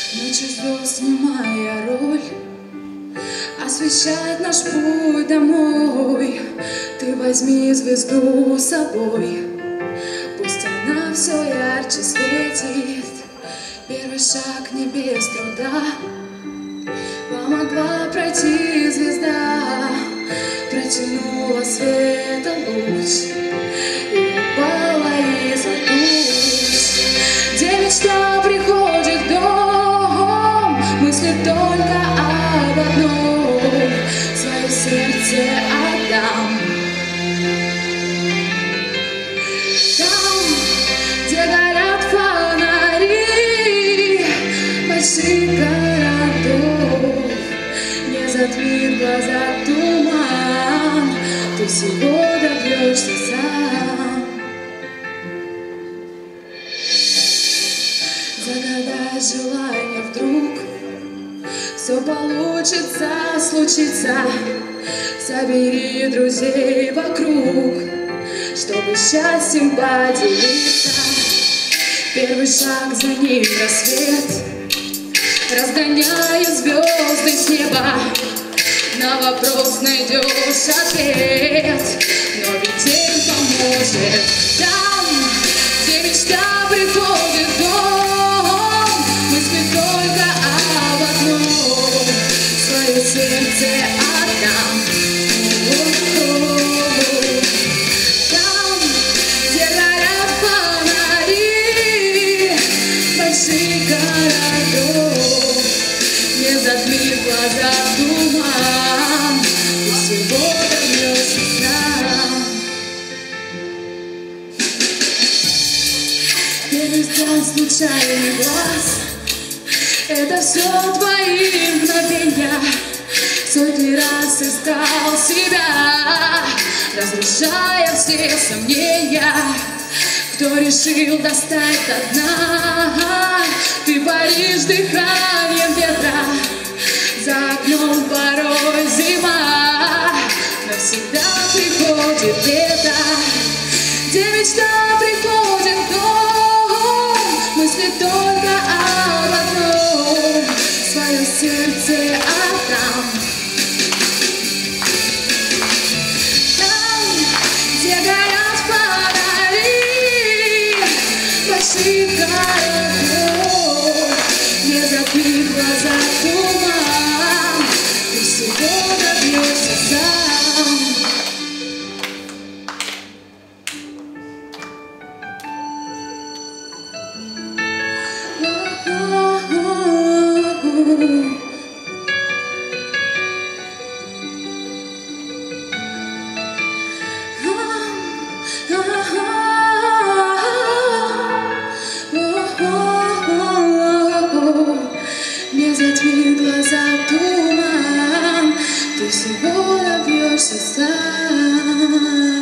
Ночью звезд не моя роль освещать наш путь домой. Ты возьми звезду с собой, пусть она все ярче светит. Первый шаг не без труда помогла пройти звезда, протянула света луч и упала из-за туч. Где мечта приходит в дом, мысли только об одном, свое сердце отдам. Там, где горят фонари больших городов, не затмит глаза туман, ты всего добьешься сам. Загадай желание вдруг, все получится, случится. Собери друзей вокруг, чтобы счастьем поделиться. Первый шаг, за ним рассвет, разгоняя звезды с неба. На вопрос найдешь ответ, но ведь день поможет. Там, где мечта приходит в дом, мысли только об одном, свое сердце отдам. Там, где горят фонари больших городов, не затмит глаза туман, ты всего добьешься сам. Первый взгляд, случайный глаз, это все твои мгновения. Сотни раз искал себя, разрушая все сомнения. Кто решил достать до дна, ты паришь дыханием ветра. За окном порой зима, навсегда приходит лето. Где мечта приходит в дом, мысли только об одном, свое сердце отдам. Там, где горят фонари больших городов, не затмит глаза туман, ты всего добьешься сам. Не затмит глаза туман, ты всего добьешься сам.